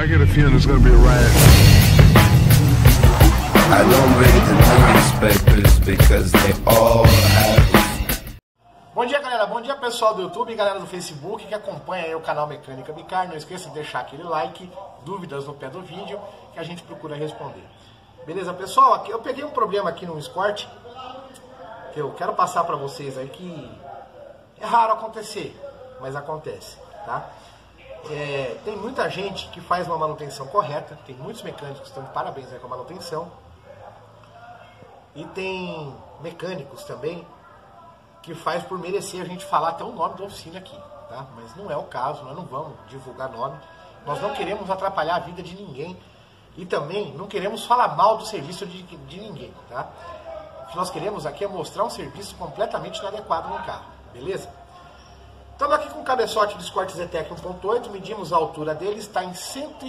I get a feeling there's gonna be a riot. I don't read the newspapers because they all have. Bom dia, galera. Bom dia, pessoal do YouTube e galera do Facebook que acompanha aí o canal Mecânica Bicar. Não esqueça de deixar aquele like, dúvidas no pé do vídeo que a gente procura responder. Beleza, pessoal? Aqui eu peguei um problema aqui no Escort que eu quero passar para vocês aí, que é raro acontecer, mas acontece, tá? Tem muita gente que faz uma manutenção correta, tem muitos mecânicos que estão de parabéns aí com a manutenção, e tem mecânicos também que faz por merecer a gente falar até o nome da oficina aqui, tá? Mas não é o caso, nós não vamos divulgar nome, nós não queremos atrapalhar a vida de ninguém e também não queremos falar mal do serviço de ninguém, tá? O que nós queremos aqui é mostrar um serviço completamente inadequado no carro, beleza? Estamos aqui com o cabeçote do Escort Zetec 1.8, medimos a altura dele, está em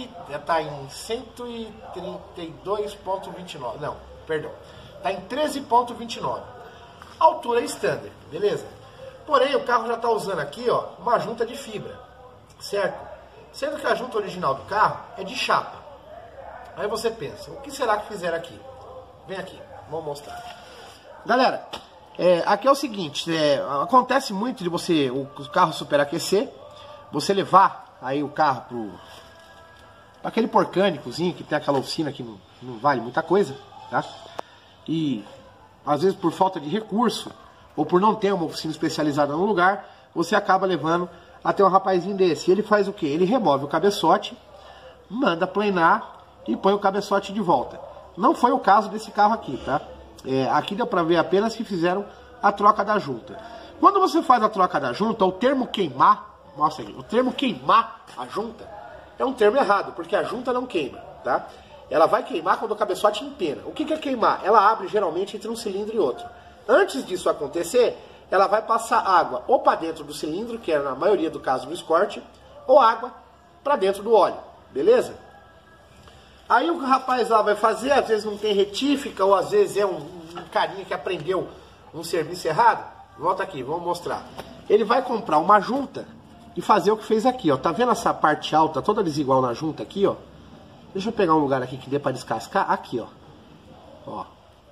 132,29, não, perdão, está em 13,29. Altura standard, beleza? Porém, o carro já está usando aqui, ó, uma junta de fibra, certo? Sendo que a junta original do carro é de chapa. Aí você pensa, o que será que fizeram aqui? Vem aqui, vamos mostrar. Galera, aqui é o seguinte, acontece muito de você, o carro superaquecer, você levar aí o carro para aquele porcânicozinho que tem aquela oficina que não vale muita coisa, tá? E às vezes por falta de recurso, ou por não ter uma oficina especializada no lugar, você acaba levando até um rapazinho desse. Ele faz o quê? Ele remove o cabeçote, manda planar e põe o cabeçote de volta. Não foi o caso desse carro aqui, tá? Aqui deu pra ver apenas que fizeram a troca da junta. Quando você faz a troca da junta, o termo queimar, mostra aqui, o termo queimar a junta é um termo errado, porque a junta não queima, tá? Ela vai queimar quando o cabeçote empena. O que é queimar? Ela abre geralmente entre um cilindro e outro. Antes disso acontecer, ela vai passar água ou para dentro do cilindro, que é na maioria do caso do Escort, ou água para dentro do óleo, beleza? Aí o rapaz lá vai fazer, às vezes não tem retífica, ou às vezes é um carinha que aprendeu um serviço errado. Volta aqui, vamos mostrar. Ele vai comprar uma junta e fazer o que fez aqui, ó. Tá vendo essa parte alta toda desigual na junta aqui, ó? Deixa eu pegar um lugar aqui que dê pra descascar. Aqui, ó. Ó.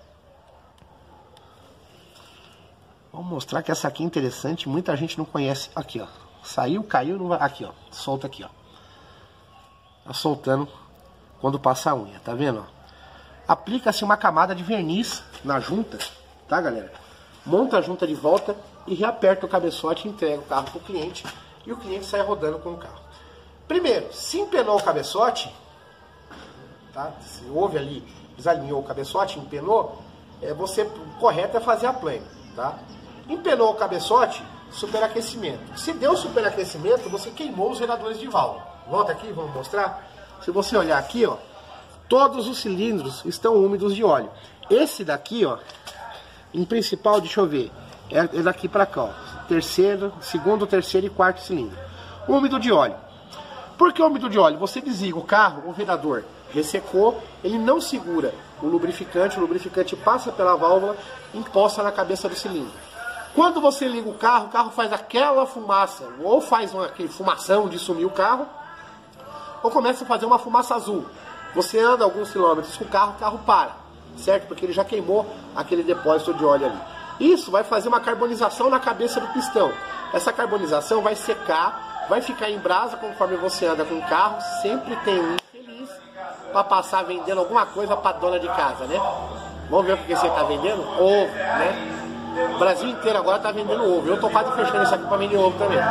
Vamos mostrar que essa aqui é interessante. Muita gente não conhece. Aqui, ó. Saiu, caiu, não vai. Aqui, ó. Solta aqui, ó. Tá soltando quando passa a unha. Tá vendo, ó? Aplica-se uma camada de verniz na junta. Tá, galera? Monta a junta de volta e reaperta o cabeçote e entrega o carro pro cliente. E o cliente sai rodando com o carro. Primeiro, se empenou o cabeçote, tá? Se houve ali, desalinhou o cabeçote, empenou, o correto é fazer a plana, tá? Empenou o cabeçote, superaquecimento. Se deu superaquecimento, você queimou os geradores de válvula. Volta aqui, vamos mostrar. Se você olhar aqui, ó, todos os cilindros estão úmidos de óleo. Esse daqui, ó, em principal, deixa eu ver, é daqui para cá, ó, segundo, terceiro e quarto cilindro. Úmido de óleo. Por que úmido de óleo? Você desliga o carro, o vedador ressecou, ele não segura o lubrificante passa pela válvula e emposta na cabeça do cilindro. Quando você liga o carro faz aquela fumaça, ou faz aquele fumação de sumir o carro, ou começa a fazer uma fumaça azul. Você anda alguns quilômetros com o carro para, certo? Porque ele já queimou aquele depósito de óleo ali. Isso vai fazer uma carbonização na cabeça do pistão. Essa carbonização vai secar, vai ficar em brasa conforme você anda com o carro, sempre tem um infeliz para passar vendendo alguma coisa para dona de casa, né? Vamos ver o que você está vendendo? Ovo, né? O Brasil inteiro agora está vendendo ovo. Eu tô quase fechando isso aqui para vender ovo também.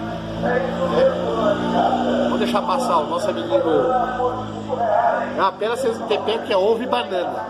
Vamos deixar passar o nosso amiguinho do ovo. É apenas vocês ter pé que é ovo e banana.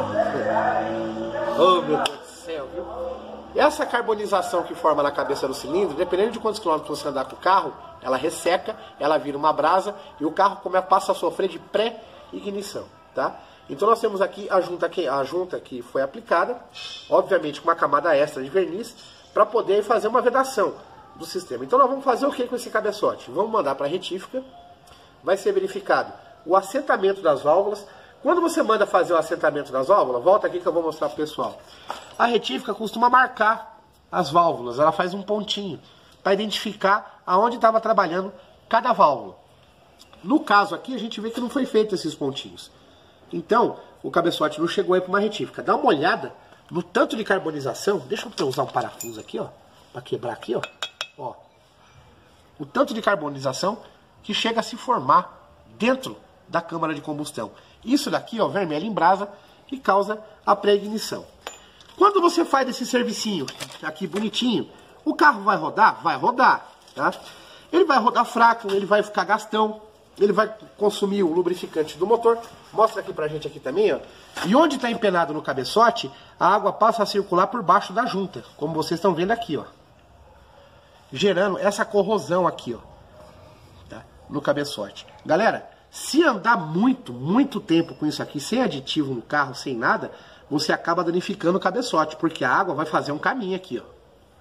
Oh, meu Deus do céu, viu? Essa carbonização que forma na cabeça do cilindro, dependendo de quantos quilômetros você andar com o carro, ela resseca, ela vira uma brasa e o carro passa a sofrer de pré-ignição, tá? Então nós temos aqui a junta que foi aplicada, obviamente com uma camada extra de verniz, para poder fazer uma vedação do sistema. Então nós vamos fazer o que com esse cabeçote? Vamos mandar para a retífica, vai ser verificado o assentamento das válvulas. Quando você manda fazer o assentamento das válvulas, volta aqui que eu vou mostrar para o pessoal. A retífica costuma marcar as válvulas, ela faz um pontinho para identificar aonde estava trabalhando cada válvula. No caso aqui, a gente vê que não foi feito esses pontinhos. Então, o cabeçote não chegou aí para uma retífica. Dá uma olhada no tanto de carbonização. Deixa eu usar um parafuso aqui, ó, para quebrar aqui, ó. Ó. O tanto de carbonização que chega a se formar dentro da câmara de combustão. Isso daqui, ó, vermelho em brasa, que causa a pré-ignição. Quando você faz esse servicinho aqui bonitinho, o carro vai rodar? Vai rodar, tá? Ele vai rodar fraco, ele vai ficar gastão, ele vai consumir o lubrificante do motor. Mostra aqui pra gente aqui também, ó. E onde está empenado no cabeçote, a água passa a circular por baixo da junta, como vocês estão vendo aqui, ó. Gerando essa corrosão aqui, ó, tá? No cabeçote. Galera, se andar muito tempo com isso aqui, sem aditivo no carro, sem nada, você acaba danificando o cabeçote, porque a água vai fazer um caminho aqui, ó.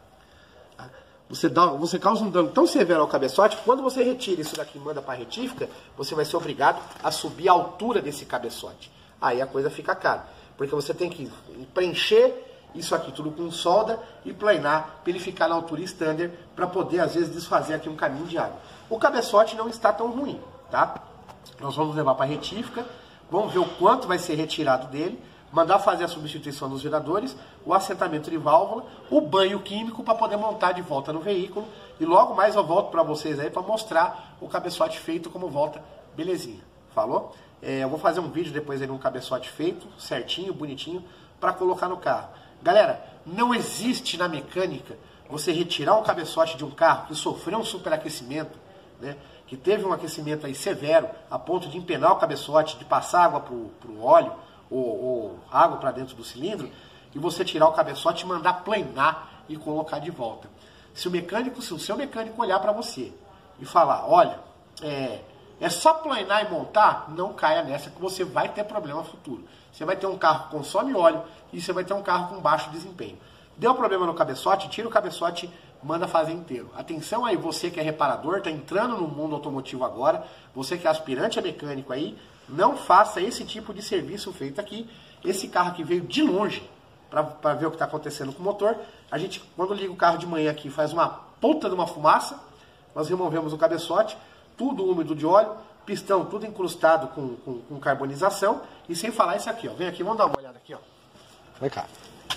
Você causa um dano tão severo ao cabeçote que quando você retira isso daqui e manda para a retífica, você vai ser obrigado a subir a altura desse cabeçote. Aí a coisa fica cara, porque você tem que preencher isso aqui tudo com solda e planar para ele ficar na altura standard para poder às vezes desfazer aqui um caminho de água. O cabeçote não está tão ruim, tá? Nós vamos levar para a retífica, vamos ver o quanto vai ser retirado dele, mandar fazer a substituição dos viradores, o assentamento de válvula, o banho químico para poder montar de volta no veículo. E logo mais eu volto para vocês aí para mostrar o cabeçote feito como volta, belezinha. Falou? Eu vou fazer um vídeo depois aí de um cabeçote feito, certinho, bonitinho, para colocar no carro. Galera, não existe na mecânica você retirar um cabeçote de um carro que sofreu um superaquecimento, né, que teve um aquecimento aí severo, a ponto de empenar o cabeçote, de passar água pro óleo, ou água para dentro do cilindro, e você tirar o cabeçote e mandar planar e colocar de volta. Se o seu mecânico olhar para você e falar, olha, é só planar e montar, não caia nessa que você vai ter problema futuro. Você vai ter um carro que consome óleo e você vai ter um carro com baixo desempenho. Deu problema no cabeçote, tira o cabeçote, manda fazer inteiro. Atenção aí, você que é reparador, está entrando no mundo automotivo agora, você que é aspirante a mecânico aí, não faça esse tipo de serviço feito aqui. Esse carro aqui veio de longe para ver o que está acontecendo com o motor. A gente, quando liga o carro de manhã aqui, faz uma puta de uma fumaça. Nós removemos o cabeçote, tudo úmido de óleo, pistão tudo incrustado com carbonização. E sem falar isso aqui, ó. Vem aqui, vamos dar uma olhada aqui, ó. Vem cá.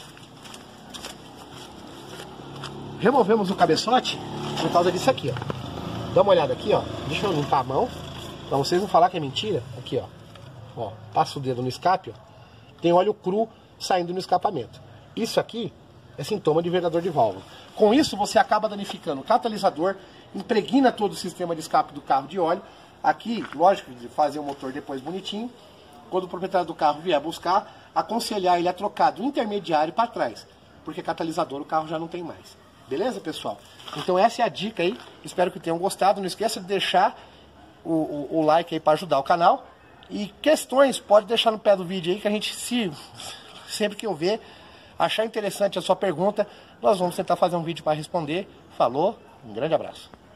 Removemos o cabeçote por causa disso aqui, ó. Dá uma olhada aqui, ó. Deixa eu limpar a mão, pra vocês não falar que é mentira. Aqui, ó. Ó, passa o dedo no escape, ó. Tem óleo cru saindo no escapamento. Isso aqui é sintoma de velador de válvula. Com isso, você acaba danificando o catalisador, impregna todo o sistema de escape do carro de óleo. Aqui, lógico, de fazer o motor depois bonitinho. Quando o proprietário do carro vier buscar, aconselhar ele a trocar do intermediário para trás, porque catalisador o carro já não tem mais. Beleza, pessoal? Então essa é a dica aí. Espero que tenham gostado. Não esqueça de deixar o like aí para ajudar o canal. E questões, pode deixar no pé do vídeo aí, que a gente, sempre que eu ver, achar interessante a sua pergunta, nós vamos tentar fazer um vídeo para responder. Falou, um grande abraço.